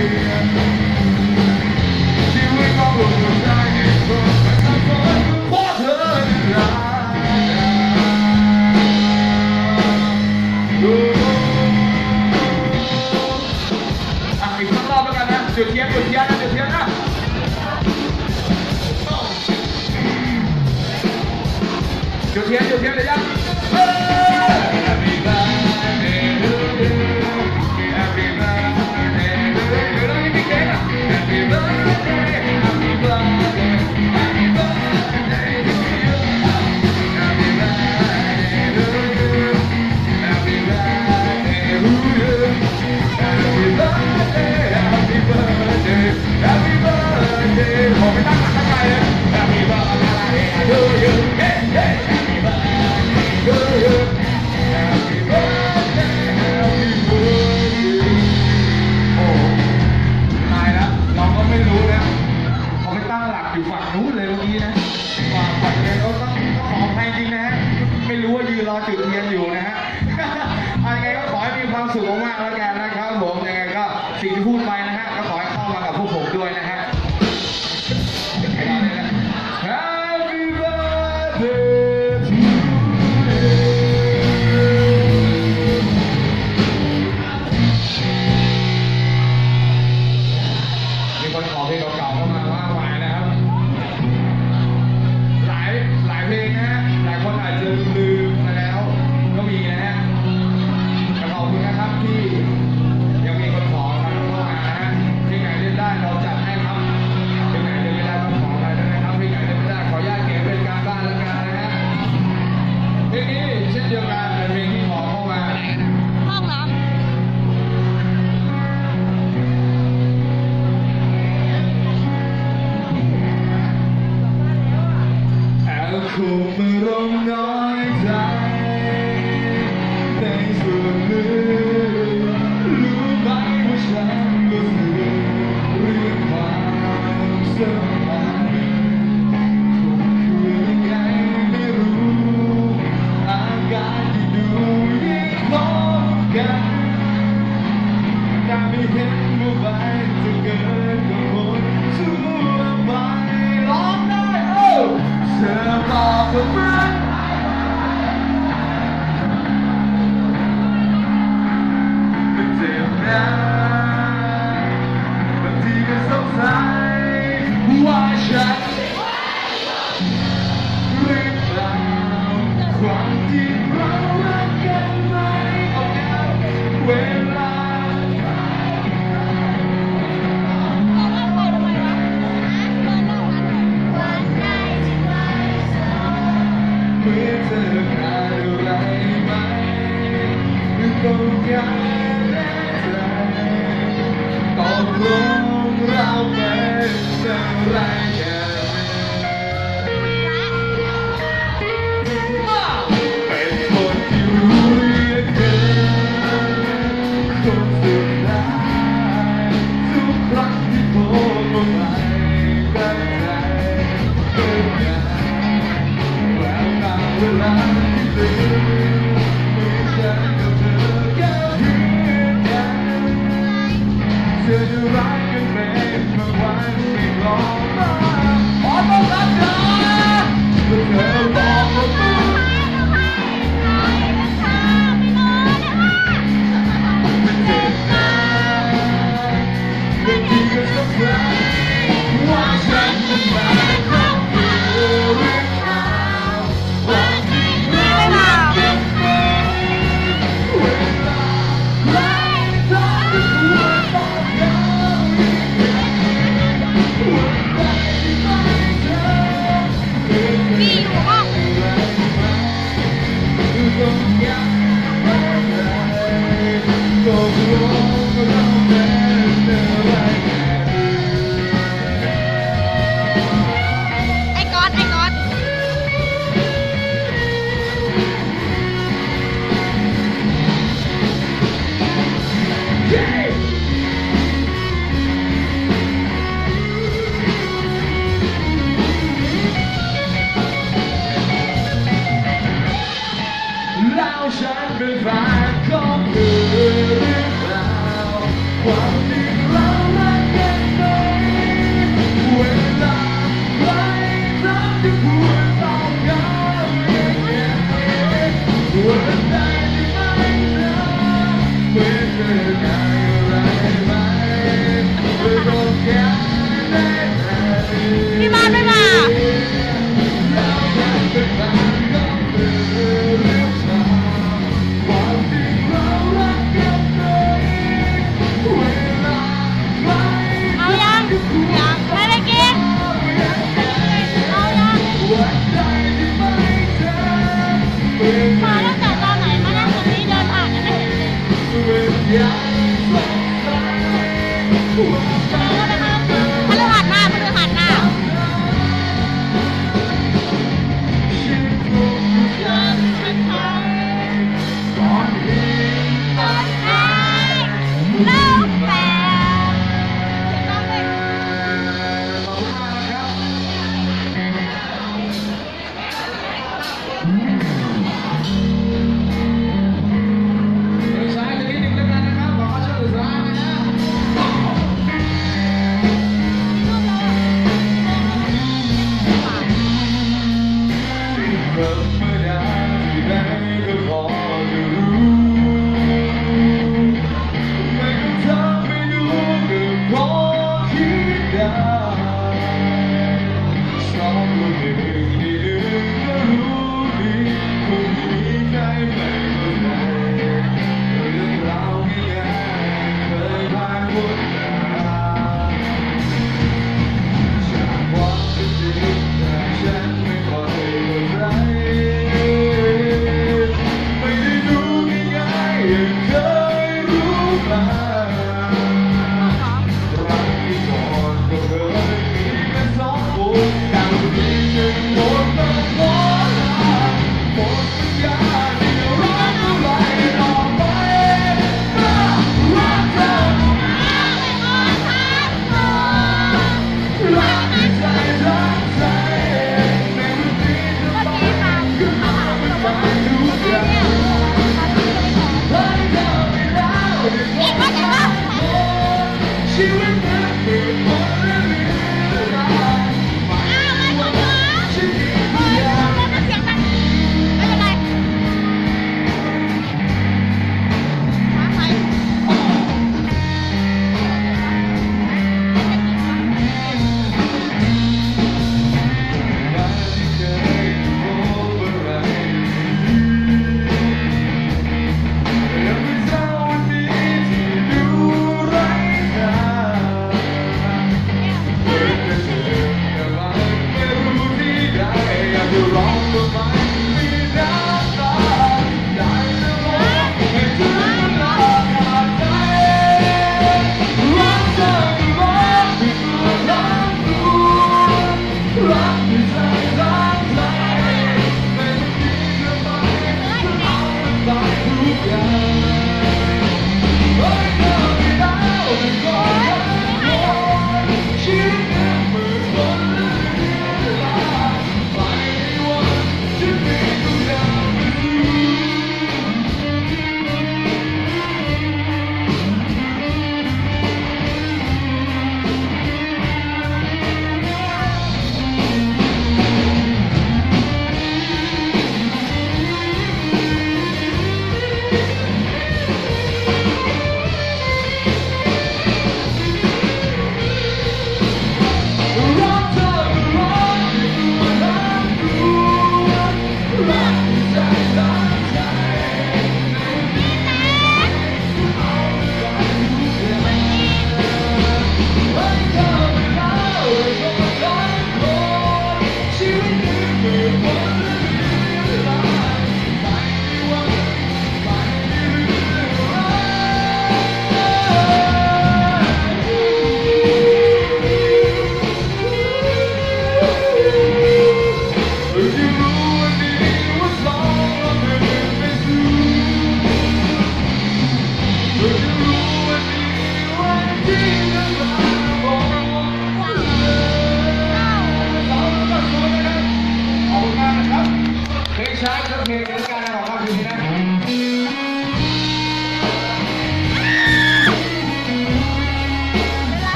ชีวิตของผมใจเพราะเธอรักอีกสักรอบแล้วกันนะจุดเทียนนะจุดเทียนนะจุดเทียนเลยยังผมไม่ตั้งหลักตั้งใจเลย Happy birthday to you Hey hey Happy birthday to you Happy birthday Happy birthday โอ้ตายแล้วเราก็ไม่รู้นะเขาไม่ตั้งหลักอยู่ฝั่งนู้นเลยเมื่อกี้นะฝั่งนี้ก็ต้องขออภัยจริงนะฮะไม่รู้ว่ายืนรอจุดเทียนอยู่นะฮะยังไงก็ขอให้มีความสุขมากๆแล้วกันนะครับผมยังไงก็สิ่งที่พูดไปนะฮะก็ขอให้เข้ามากับพวกผมด้วยนะฮะHappy birthday to you มีคนขอเพลงเก่าๆเข้ามามากมายนะครับหลายเพลงนะฮะหลายคนอาจจะลืมมาแล้วก็มีนะฮะแต่ขอบคุณนะครับที่ยังมีคนขอครับเข้ามานะฮะเพลงไหนเล่นได้เราจัดให้ครับเพลงไหนเล่นไม่ได้ต้องขออะไรด้วยนะครับเพลงไหนเล่นไม่ได้ขออนุญาตเก็บเป็นการบ้านแล้วกันนะฮะเพลงนี้เช่นเดียวกันเป็นเพลงที่ขอเข้ามาห้องน้ำแอบคงไม่ร้องน้อยใจในส่วนลึกรู้ไหมว่าฉันก็เสื่อมเรื่องความสบายคงคือยังไงไม่รู้อาการที่ดูยิ่งคล้องกันแต่ไม่เห็นว่าใบจะเกิดกับคนทั่วไปร้องได้เธอบอกว่าเหมือนมันเจ็บนะบางทีก็สงสัยว่าฉันหรือเปล่าความจริงเรารักกันไหมเอาแล้วเวลาเมื่อเธอขาดอะไรไหมต้องการแน่ใจตกลงเราเป็นอะไรกันเป็นคนที่รู้เรื่องเกินคนสุดท้ายทุกครั้งที่พบกันไปตั้งใจเป็นไงแววตาเวลาที่เธอไม่ใช่กับเธอแค่เพียงกันเธอจะรักกันเป็นบางวันไม่รอมาขอต้อนรับเธอเมื่อเธอบอกว่าเธอเป็นเด็กนะบางทีก็สงสัยว่าฉันจะมาทำเพื่อหรือเปล่าความจริงเรารักกันไหมเวลาใครทำให้หัวต้องยาวหัวใจที่ไม่เธอเป็นอะไรไหมต้องยังไม่ได้ตกลงเราเป็นอะไรกันไอ้ก๊อตแล้วฉันเป็นแฟนของเธอหรือเปล่าความจริงเราพฤหัสหน้าพฤหัสหน้า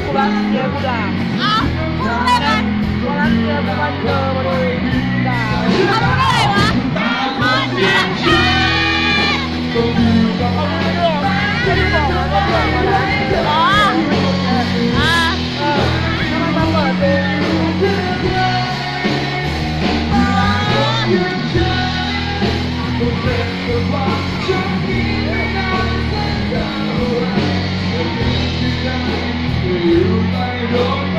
กูรักเมียกูด่าเอ้ามึงรู้ได้ไงวันนั้นเมียกูมันเจอมาเลยด่าเขารู้ได้ไงวะพ่อเนี่ยต้องอยู่กับเขาไม่รู้หรอกไม่ได้บอกมันว่าเรื่องอะไรอ๋ออ่าทำไมมาเปิดเพลงต้องเป็นกับความโชคดีและการแสดงอะไรที่ได้อยู่ในโลก